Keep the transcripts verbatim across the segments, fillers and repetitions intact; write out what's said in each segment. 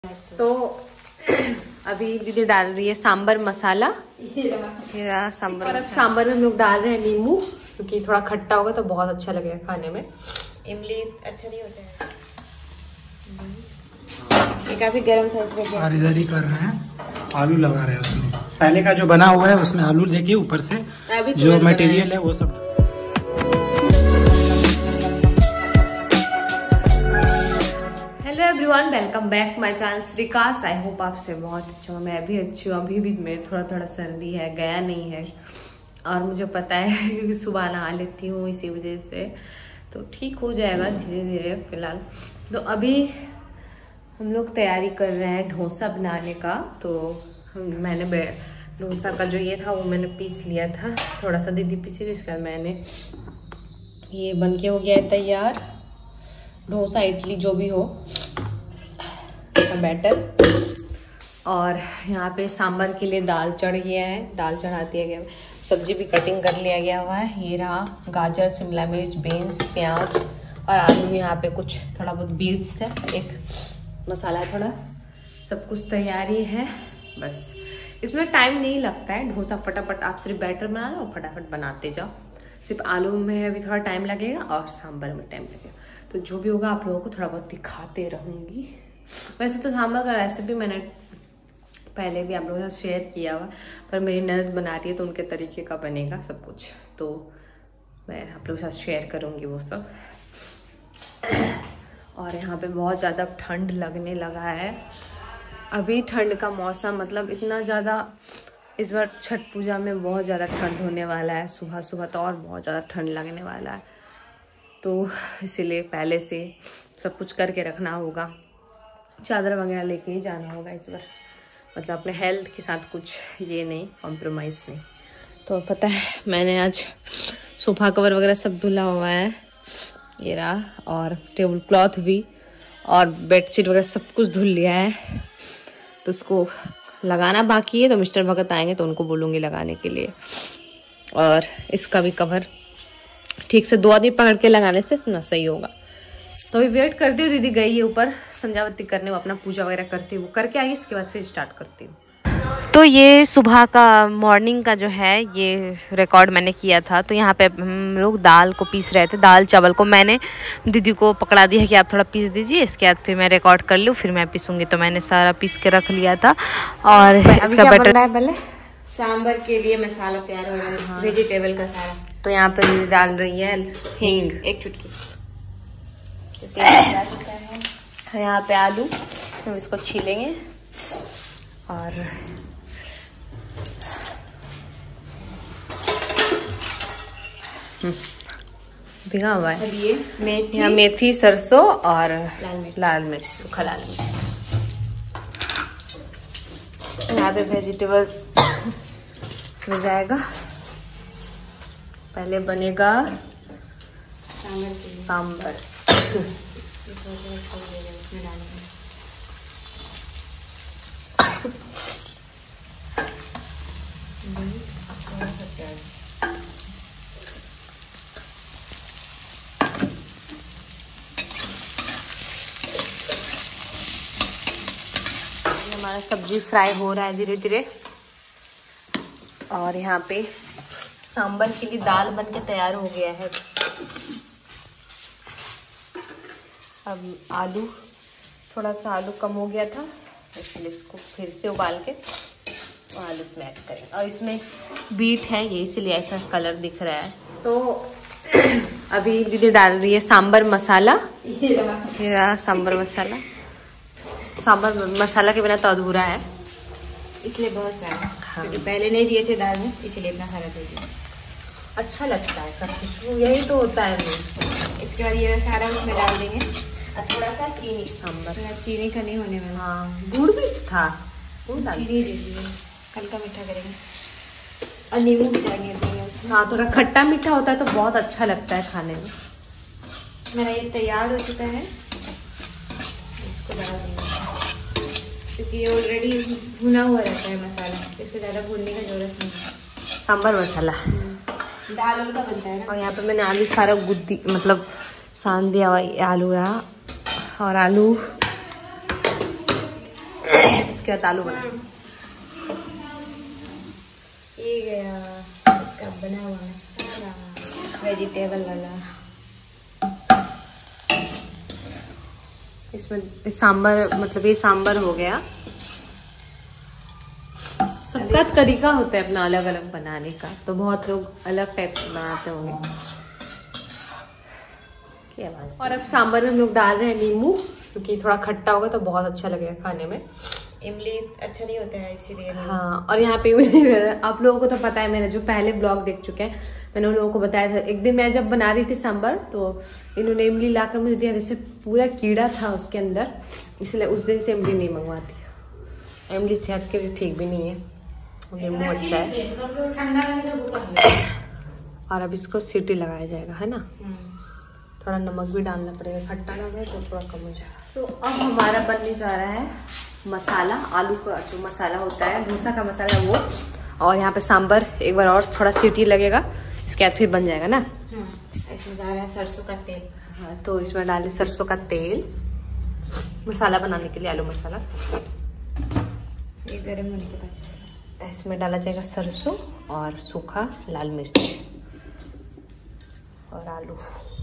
तो अभी दीदी डाल रही है सांबर मसाला। ये सांबर और अब सांबर में हम लोग डाल रहे हैं नींबू, क्योंकि थोड़ा खट्टा होगा तो बहुत अच्छा लगेगा खाने में। इमली अच्छा नहीं होता है, ये काफी गर्म था इसलिए। और इधर ही कर रहे हैं, आलू लगा रहे हैं उसमें। पहले का जो बना हुआ है उसमें आलू देखिए, ऊपर से जो मटेरियल है वो सब। Hello everyone, welcome back my channel Shrikash. I hope आपसे बहुत अच्छा हूँ। मैं भी अच्छी हूँ। अभी भी मेरे थोड़ा थोड़ा सर्दी है, गया नहीं है और मुझे पता है क्योंकि सुबह नहा लेती हूँ, इसी वजह से तो ठीक हो जाएगा धीरे धीरे फिलहाल। तो अभी हम लोग तैयारी कर रहे हैं डोसा बनाने का। तो हम मैंने डोसा का जो ये था वो मैंने पीस लिया था, थोड़ा सा दीदी पीसी थी, इसका मैंने ये बन के हो गया है तैयार। डोसा इडली जो भी हो का बैटर। और यहाँ पे सांभर के लिए दाल चढ़ गया है, दाल चढ़ा दिया गया है। सब्जी भी कटिंग कर लिया गया हुआ है। ये रहा गाजर, शिमला मिर्च, बीन्स, प्याज और आलू। यहाँ पे कुछ थोड़ा बहुत बीट्स है, एक मसाला, थोड़ा सब कुछ तैयारी है। बस इसमें टाइम नहीं लगता है, डोसा फटाफट आप सिर्फ बैटर बना लो और फटाफट बनाते जाओ। सिर्फ आलू में अभी थोड़ा टाइम लगेगा और सांभर में टाइम लगेगा। तो जो भी होगा आप लोगों को थोड़ा बहुत दिखाते रहूंगी। वैसे तो सांभर का रेसिपी मैंने पहले भी आप लोगों के साथ शेयर किया हुआ, पर मेरी ननद बना रही है तो उनके तरीके का बनेगा सब कुछ, तो मैं आप लोगों के साथ शेयर करूंगी वो सब। और यहाँ पे बहुत ज़्यादा ठंड लगने लगा है। अभी ठंड का मौसम, मतलब इतना ज़्यादा इस बार छठ पूजा में बहुत ज़्यादा ठंड होने वाला है। सुबह सुबह तो और बहुत ज़्यादा ठंड लगने वाला है, तो इसीलिए पहले से सब कुछ करके रखना होगा। चादर वगैरह लेके ही जाना होगा इस बार, मतलब अपने हेल्थ के साथ कुछ ये नहीं, कॉम्प्रोमाइज़ नहीं। तो पता है मैंने आज सोफा कवर वगैरह सब धुला हुआ है, ये रहा, और टेबल क्लॉथ भी और बेडशीट वगैरह सब कुछ धुल लिया है। तो उसको लगाना बाकी है, तो मिस्टर भगत आएंगे तो उनको बोलूँगी लगाने के लिए। और इसका भी कवर ठीक से दो आदमी पकड़ के लगाने से इतना सही होगा। तो अभी वेट करती हूँ, दीदी गई है ऊपर संध्यावती करने, वो अपना पूजा वगैरह करती हूँ, करके आई, इसके बाद फिर स्टार्ट करती हूँ। तो ये सुबह का मॉर्निंग का जो है ये रिकॉर्ड मैंने किया था। तो यहाँ पे हम लोग दाल को पीस रहे थे, दाल चावल को। मैंने दीदी को पकड़ा दिया कि आप थोड़ा पीस दीजिए, इसके बाद फिर मैं रिकॉर्ड कर लूँ, फिर मैं पीसूँगी। तो मैंने सारा पीस के रख लिया था। और इसका बैटर है, पहले सांबर के लिए मसाला तैयार हो रहा है। हाँ। वेजिटेबल का सारा। तो यहाँ पे दीदी डाल रही है हींग, एक चुटकी। यहाँ पे आलू, हम इसको छीलेंगे और भिगा हुआ है। ये मेथी, यहाँ मेथी, सरसों और लाल मिर्च, लाल मिर्च, सूखा लाल मिर्च। यहाँ पे वेजिटेबल्स इसमें जाएगा। पहले बनेगा सांभर। हमारा सब्जी फ्राई हो रहा है धीरे धीरे। और यहाँ पे सांभर के लिए दाल बन के तैयार हो गया है। अब आलू, थोड़ा सा आलू कम हो गया था, इसलिए इसको फिर से उबाल के और आलू इसमें ऐड करेंगे। और इसमें बीट है ये, इसलिए ऐसा कलर दिख रहा है। तो अभी दीदी डाल रही है सांभर मसाला। ये रहा सांभर मसाला। सांभर मसाला के बिना तो अधूरा है, इसलिए बहुत सारा। हाँ। क्योंकि पहले नहीं दिए थे दाल में, इसलिए इतना सारा दे दिया। अच्छा लगता है सब खुशबू, यही तो होता है। इसके बाद ये सारा उसमें डाल देंगे और थोड़ा सा चीनी। सांभर चीनी का नहीं होने वाला। हाँ, गुड़ भी था, गुड़ डाल चीनी दे दीजिए, हल्का मीठा करेंगे। और नींबू भी डालेंगे देंगे उसमें। हाँ, थोड़ा खट्टा मीठा होता है तो बहुत अच्छा लगता है खाने में। मेरा ये तैयार हो चुका है, इसको डाल देंगे क्योंकि ये ऑलरेडी भुना हुआ रहता है मसाला, इसको ज़्यादा भूनने का जरूरत नहीं है। सांभर मसाला दाल आलू का बनता है ना। और यहाँ पे मैंने आलू सारा गुद्दी, मतलब सान दिया हुआ आलू रहा। और आलू उसके बाद आलू बना। ये गया इसका बना हुआ मसाला वेजिटेबल वाला। इसमें सांबर, मतलब ये सांबर हो गया। सबका तरीका होता है अपना अलग अलग बनाने का, तो बहुत लोग अलग टाइप से बनाते होंगे। और अब सांबर में हम लोग डाल रहे हैं नींबू, क्योंकि थोड़ा खट्टा होगा तो बहुत अच्छा लगेगा खाने में। इमली अच्छा नहीं होता है इसीलिए। हाँ, और यहाँ पे आप लोगों को तो पता है, मैंने जो पहले ब्लॉग देख चुके हैं, मैंने उन लोगों को बताया था। एक दिन मैं जब बना रही थी सांबर तो इन्होंने इमली लाकर मुझे दिया, जैसे पूरा कीड़ा था उसके अंदर, इसलिए उस दिन से इमली नहीं मंगवाती। इमली सेहत के लिए ठीक भी नहीं है, नींबू अच्छा है। और अब इसको सीटी लगाया जाएगा, है ना। थोड़ा नमक भी डालना पड़ेगा, खट्टा ना है तो थोड़ा कम हो जाएगा। तो अब हमारा बनने जा रहा है मसाला, आलू का जो मसाला होता है, डोसा का मसाला वो। और यहाँ पे सांबर एक बार और थोड़ा सीटी लगेगा, इसके बाद फिर बन जाएगा ना। इसमें जा रहा है सरसों का तेल। हाँ, तो इसमें डाले सरसों का तेल मसाला बनाने के लिए, आलू मसाला। ये गर्म होने के बाद इसमें डाला जाएगा सरसों और सूखा लाल मिर्च और आलू।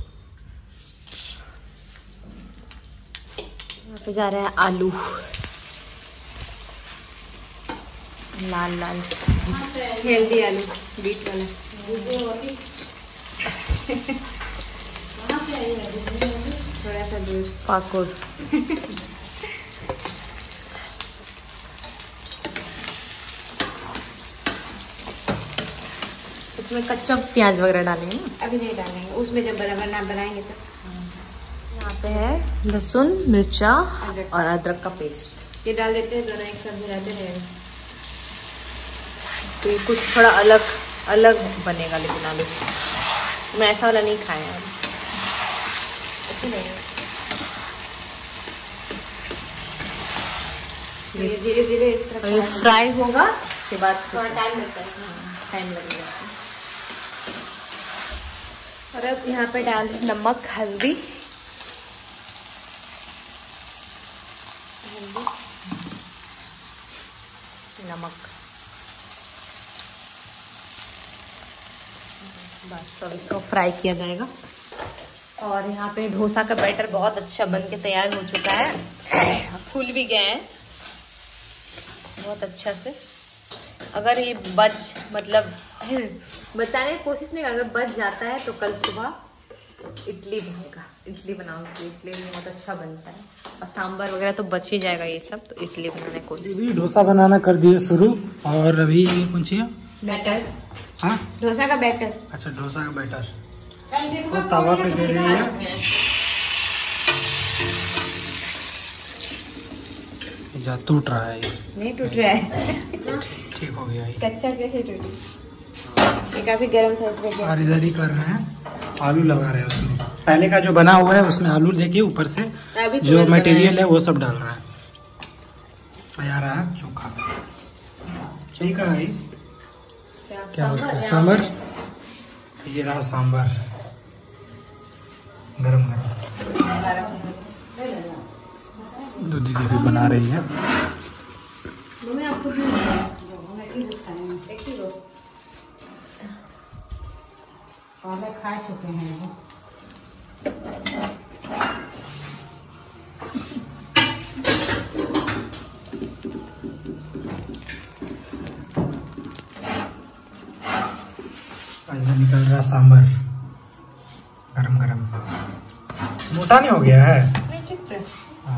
यहाँ पे जा रहा है आलू लाल लाल, हेल्दी आलू बीट वाला। थोड़ा सा दूध पाकुड़। इसमें कच्चा प्याज वगैरह डालेंगे ना? अभी नहीं डालेंगे, उसमें जब बराबर ना बनाएंगे तो। यहाँ पे है लहसुन, मिर्चा और अदरक का पेस्ट, ये डाल देते हैं, दोनों एक साथ मिलाते रहेंगे। तो ये कुछ थोड़ा अलग अलग बनेगा, लेकिन आलू मैं ऐसा वाला नहीं खाया। अच्छा नहीं, ये धीरे धीरे इस तरह ये फ्राई होगा, उसके बाद थोड़ा टाइम लगता है, टाइम लगेगा। और अब यहाँ पे डाल नमक, हल्दी, हल्दी नमक, बस अब इसको फ्राई किया जाएगा। और यहाँ पे डोसा का बैटर बहुत अच्छा बन के तैयार हो चुका है, फूल भी गए हैं बहुत अच्छा से। अगर ये बच मतलब बचाने की कोशिश नहीं, अगर बच जाता है तो कल सुबह इडली बनेगा, इडली बनाऊंगी। इडली में बहुत अच्छा बनता है, और सांबर वगैरह तो बच ही जाएगा ये सब, तो इडली बनाने की कोशिश। दीदी डोसा बनाना कर दिए शुरू, और अभी ये कौन सी है? बैटर। हाँ, डोसा का बैटर। अच्छा, डोसा का बैटर इसको तवा पे दे रही है। जा टूट रहा है, ये नहीं टूट रहा है, ठीक हो गया ये। कच्चा कैसे टूटी? ये काफी गर्म था इसलिए। और इधर ही कर रहे हैं, आलू लगा रहे हैं उसमें। पहले का जो बना हुआ है उसमें आलू लेके ऊपर से जो मटेरियल है वो सब डाल रहा है। तैयार है चोखा, ठीक है। क्या बोलते हैं, सांबर। ये रहा सांबर, गरम गरम। तो दीदी भी बना रही है। खा चुके हैं निकल रहा सांबर गरम गरम। मोटा नहीं हो गया है? नहीं, ठीक है।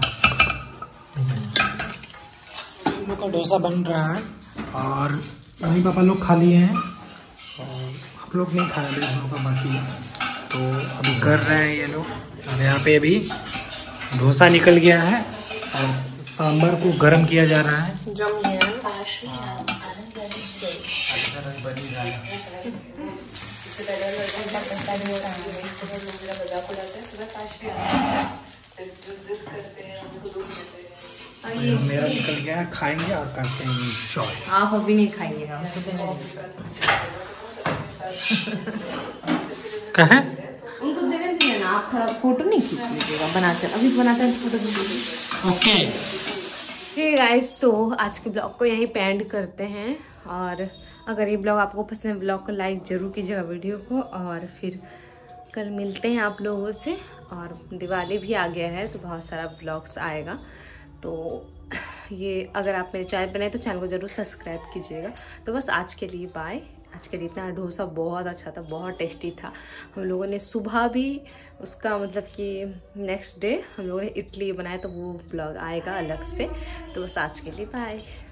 हम लोग का डोसा बन रहा है और मम्मी पापा लोग खा लिए हैं, और आप लोग नहीं खाया, अभी हम लोग का बाकी है। तो अभी कर रहे हैं ये लोग। और यहाँ पे अभी डोसा निकल गया है और सांबर को गरम किया जा रहा है। जम गया बनी रहा है। मेरा निकल गया है, खाएंगे और करते हैं एंजॉय। आप अभी नहीं खाइएगा, कहे उनको देने दीजिए ना, आप थोड़ा फोटो नहीं खींच लीजिएगा, बनाते अभी बनाते हैं फोटो खींच। ओके, हे गाइस, तो आज के ब्लॉग को यहीं पे एंड करते हैं। और अगर ये ब्लॉग आपको पसंद है, ब्लॉग को लाइक जरूर कीजिएगा वीडियो को। और फिर कल मिलते हैं आप लोगों से। और दिवाली भी आ गया है तो बहुत सारा ब्लॉग्स आएगा। तो ये अगर आप मेरे चैनल पर नए तो चैनल को जरूर सब्सक्राइब कीजिएगा। तो बस आज के लिए बाय। आज के लिए इतना डोसा बहुत अच्छा था, बहुत टेस्टी था। हम लोगों ने सुबह भी उसका मतलब कि नेक्स्ट डे हम लोगों ने इडली बनाया, तो वो ब्लॉग आएगा अलग से। तो बस आज के लिए बाय।